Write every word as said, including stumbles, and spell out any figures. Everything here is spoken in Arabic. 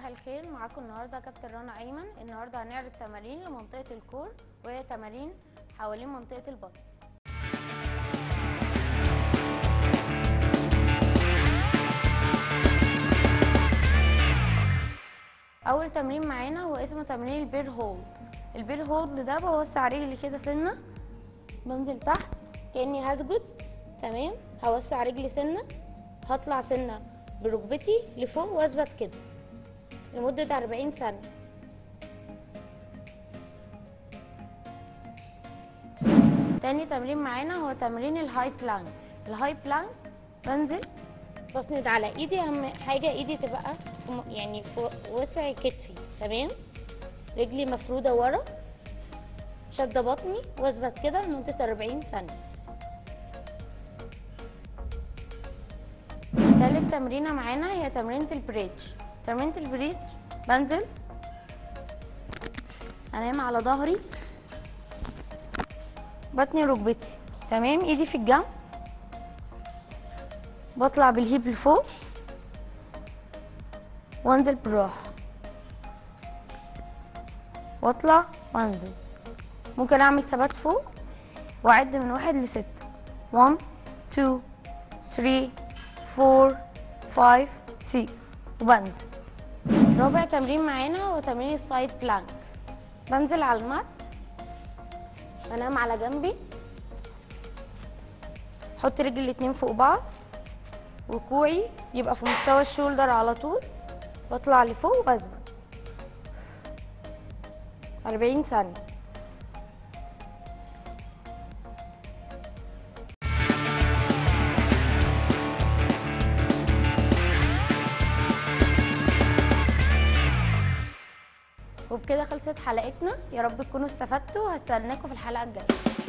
صباح الخير، معاكم النهارده كابتن رنا ايمن. النهارده هنعرض تمارين لمنطقه الكور، وهي تمارين حوالين منطقه البطن. اول تمرين معانا هو اسمه تمرين البير هولد. البير هولد ده بوسع رجلي كده سنه، بنزل تحت كاني هسجد. تمام، هوسع رجلي سنه، هطلع سنه بركبتي لفوق واثبت كده لمده أربعين ثانيه. تاني تمرين معانا هو تمرين الهاي بلانك. الهاي بلانك بنزل بسند على ايدي، اهم حاجه ايدي تبقى يعني فوق وسع كتفي. تمام، رجلي مفروده ورا، شده بطني واثبت كده لمده أربعين ثانيه. تالت تمرينه معانا هي تمرينه البريدج. تمرينه البريدج بنزل انام على ظهري، بطني ركبتي. تمام، ايدي في الجنب، بطلع بالهيب لفوق وانزل بالراحه، واطلع وانزل. ممكن اعمل ثبات فوق واعد من واحد لستة. واحد اتنين تلاتة أربعة خمسة ستة وبنزل. رابع تمرين معانا هو تمرين السايد بلانك. بنزل على المات، بنام على جنبي، احط رجلي الاتنين فوق بعض وكوعي يبقى في مستوى الشولدر على طول، واطلع لفوق واثبت أربعين ثانيه. وبكده خلصت حلقتنا، يا رب تكونوا استفدتوا. هستناكم في الحلقه الجايه.